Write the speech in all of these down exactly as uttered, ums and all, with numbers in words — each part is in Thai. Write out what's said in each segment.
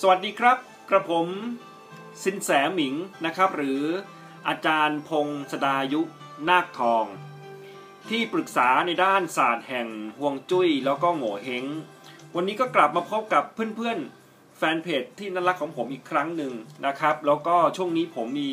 สวัสดีครับกระผมสินแสหมิงนะครับหรืออาจารย์พงศดายุนาคทองที่ปรึกษาในด้านศาสตร์แห่งฮวงจุ้ยแล้วก็โง่เฮงวันนี้ก็กลับมาพบกับเพื่อนๆแฟนเพจที่น่ารักของผมอีกครั้งหนึ่งนะครับแล้วก็ช่วงนี้ผมมี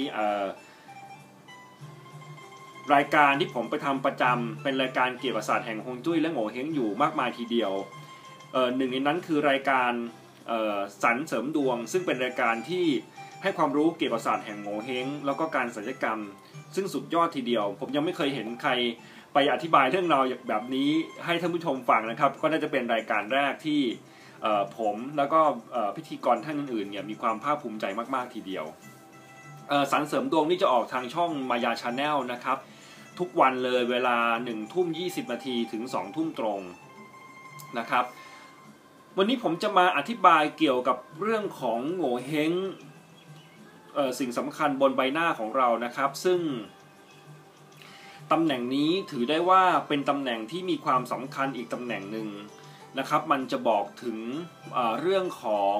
รายการที่ผมไปทำประจำเป็นรายการเกี่ยวกับศาสตร์แห่งฮวงจุ้ยและโง่เฮงอยู่มากมายทีเดียวหนึ่งในนั้นคือรายการสรรเสริมดวงซึ่งเป็นรายการที่ให้ความรู้เกี่ยวกับศาสตร์แห่งโง่เฮงแล้วก็การศัลยกรรมซึ่งสุดยอดทีเดียวผมยังไม่เคยเห็นใครไปอธิบายเรื่องราวแบบนี้ให้ท่านผู้ชมฟังนะครับก็น่าจะเป็นรายการแรกที่ผมแล้วก็พิธีกรท่านอื่นๆเนี่ยมีความภาคภูมิใจมากๆทีเดียวสรรเสริมดวงนี่จะออกทางช่องมายาชาแนลนะครับทุกวันเลยเวลาหนึ่งทุ่มยี่สิบนาทีถึงสองทุ่มตรงนะครับวันนี้ผมจะมาอธิบายเกี่ยวกับเรื่องของโง่เฮงสิ่งสำคัญบนใบหน้าของเรานะครับซึ่งตำแหน่งนี้ถือได้ว่าเป็นตำแหน่งที่มีความสำคัญอีกตำแหน่งหนึ่งนะครับมันจะบอกถึงเอ่อเรื่องของ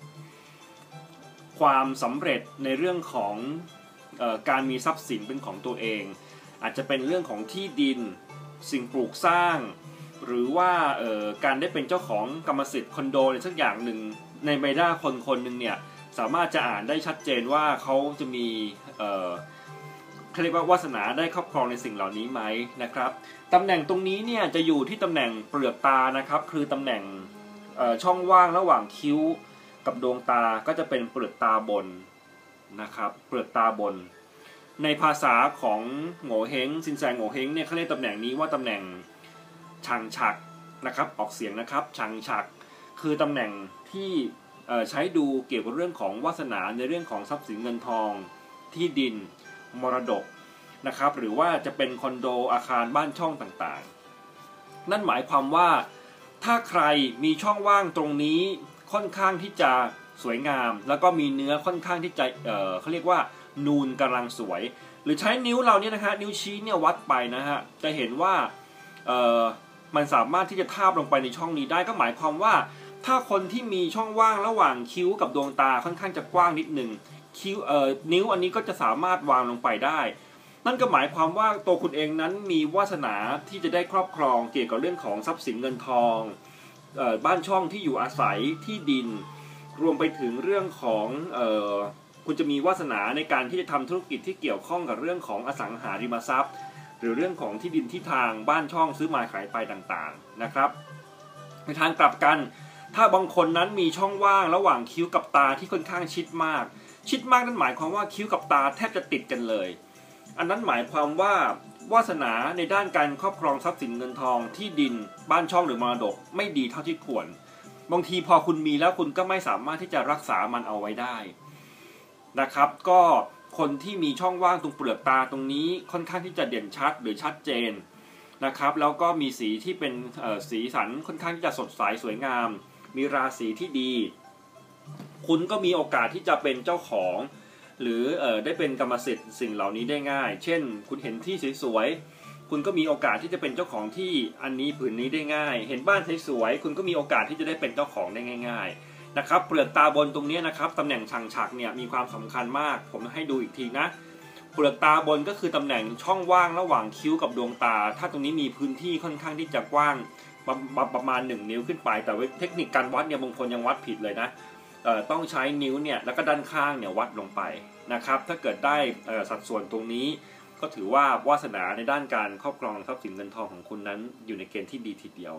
ความสำเร็จในเรื่องของเอ่อการมีทรัพย์สินเป็นของตัวเองอาจจะเป็นเรื่องของที่ดินสิ่งปลูกสร้างหรือว่าการได้เป็นเจ้าของกรรมสิทธิ์คอนโดอะไรสักอย่างหนึ่งในใบหน้าคนคนหนึ่งเนี่ยสามารถจะอ่านได้ชัดเจนว่าเขาจะมีเอ่อเขาเรียกว่าวาสนาได้ครอบครองในสิ่งเหล่านี้ไหมนะครับตำแหน่งตรงนี้เนี่ยจะอยู่ที่ตำแหน่งเปลือกตานะครับคือตำแหน่งช่องว่างระหว่างคิ้วกับดวงตาก็จะเป็นเปลือกตาบนนะครับเปลือกตาบนในภาษาของโง่เฮงซินแซงโง่เฮงเนี่ยเขาเรียกตำแหน่งนี้ว่าตำแหน่งชังฉักนะครับออกเสียงนะครับชังฉักคือตำแหน่งที่ใช้ดูเกี่ยวกับเรื่องของวาสนาในเรื่องของทรัพย์สินเงินทองที่ดินมรดกนะครับหรือว่าจะเป็นคอนโดอาคารบ้านช่องต่างๆนั่นหมายความว่าถ้าใครมีช่องว่างตรงนี้ค่อนข้างที่จะสวยงามแล้วก็มีเนื้อค่อนข้างที่จะเอ่อเขาเรียกว่านูนกำลังสวยหรือใช้นิ้วเราเนี่ยนะฮะนิ้วชี้เนี่ยวัดไปนะฮะจะเห็นว่าเอ่อมันสามารถที่จะทาบลงไปในช่องนี้ได้ก็หมายความว่าถ้าคนที่มีช่องว่างระหว่างคิ้วกับดวงตาค่อนข้างจะกว้างนิดหนึ่งคิ้วเอ่อนิ้วอันนี้ก็จะสามารถวางลงไปได้นั่นก็หมายความว่าตัวคุณเองนั้นมีวาสนาที่จะได้ครอบครองเกี่ยวกับเรื่องของทรัพย์สินเงินทองเอ่อบ้านช่องที่อยู่อาศัยที่ดินรวมไปถึงเรื่องของเอ่อคุณจะมีวาสนาในการที่จะทำธุรกิจที่เกี่ยวข้องกับเรื่องของอสังหาริมทรัพย์หรือเรื่องของที่ดินที่ทางบ้านช่องซื้อมาขายไปต่างๆนะครับในทางกลับกันถ้าบางคนนั้นมีช่องว่างระหว่างคิ้วกับตาที่ค่อนข้างชิดมากชิดมากนั่นหมายความว่าคิ้วกับตาแทบจะติดกันเลยอันนั้นหมายความว่าวาสนาในด้านการครอบครองทรัพย์สินเงินทองที่ดินบ้านช่องหรือมรดกไม่ดีเท่าที่ควรบางทีพอคุณมีแล้วคุณก็ไม่สามารถที่จะรักษามันเอาไว้ได้นะครับก็คนที่มีช่องว่างตรงเปลือกตาตรงนี้ค่อนข้างที่จะเด่นชัดหรือชัดเจนนะครับแล้วก็มีสีที่เป็นสีสันค่อนข้างที่จะสดใสสวยงามมีราศีที่ดีคุณก็มีโอกาสที่จะเป็นเจ้าของหรือเอ่อได้เป็นกรรมสิทธิ์สิ่งเหล่านี้ได้ง่ายเช่นคุณเห็นที่สวยๆคุณก็มีโอกาสที่จะเป็นเจ้าของที่อันนี้ผืนนี้ได้ง่ายเห็นบ้านสวยๆคุณก็มีโอกาสที่จะได้เป็นเจ้าของได้ง่ายๆนะครับเปลือกตาบนตรงนี้นะครับตำแหน่งชังฉักเนี่ยมีความสำคัญมากผมให้ดูอีกทีนะเปลือกตาบนก็คือตำแหน่งช่องว่างระหว่างคิ้วกับดวงตาถ้าตรงนี้มีพื้นที่ค่อนข้างที่จะกว้างประมาณหนึ่งนิ้วขึ้นไปแต่เทคนิคการวัดเนี่ยบางคนยังวัดผิดเลยนะต้องใช้นิ้วเนี่ยแล้วก็ด้านข้างเนี่ยวัดลงไปนะครับถ้าเกิดได้สัดส่วนตรงนี้ก็ถือว่าวาสนาในด้านการครอบครองทรัพย์สินเงินทองของคุณนั้นอยู่ในเกณฑ์ที่ดีทีเดียว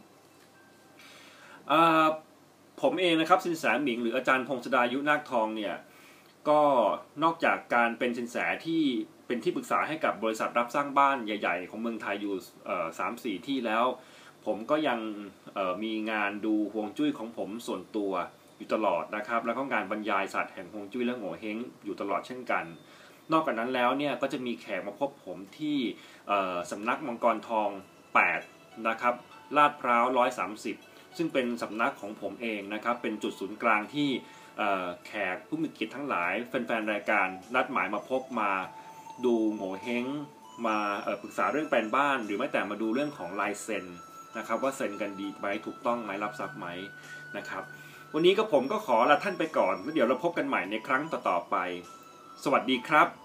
ผมเองนะครับสินแสหมิงหรืออาจารย์พงศดายุนาคทองเนี่ยก็นอกจากการเป็นสินแสที่เป็นที่ปรึกษาให้กับบริษัทรับสร้างบ้านใหญ่ๆของเมืองไทยอยู่ สามสี่ ที่แล้วผมก็ยังมีงานดูฮวงจุ้ยของผมส่วนตัวอยู่ตลอดนะครับแล้วก็งานบรรยายศาสตร์แห่งฮวงจุ้ยและโง่เฮงอยู่ตลอดเช่นกันนอกจากนั้นแล้วเนี่ยก็จะมีแขกมาพบผมที่สำนักมังกรทองแปดนะครับลาดพร้าวหนึ่งร้อยสามสิบซึ่งเป็นสำนักของผมเองนะครับเป็นจุดศูนย์กลางที่แขกผู้มีเกียรติทั้งหลายแฟนๆรายการนัดหมายมาพบมาดูโง่เฮงมาปรึกษาเรื่องแปลนบ้านหรือแม้แต่มาดูเรื่องของลายเซ็นนะครับว่าเซ็นกันดีไหมถูกต้องไหมรับทรัพย์ไหมนะครับวันนี้ก็ผมก็ขอลาท่านไปก่อนแล้วเดี๋ยวเราพบกันใหม่ในครั้งต่อๆไปสวัสดีครับ